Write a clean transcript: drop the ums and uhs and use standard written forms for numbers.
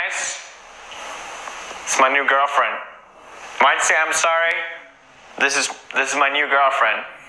guys. It's my new girlfriend. Mind say I'm sorry? This is my new girlfriend.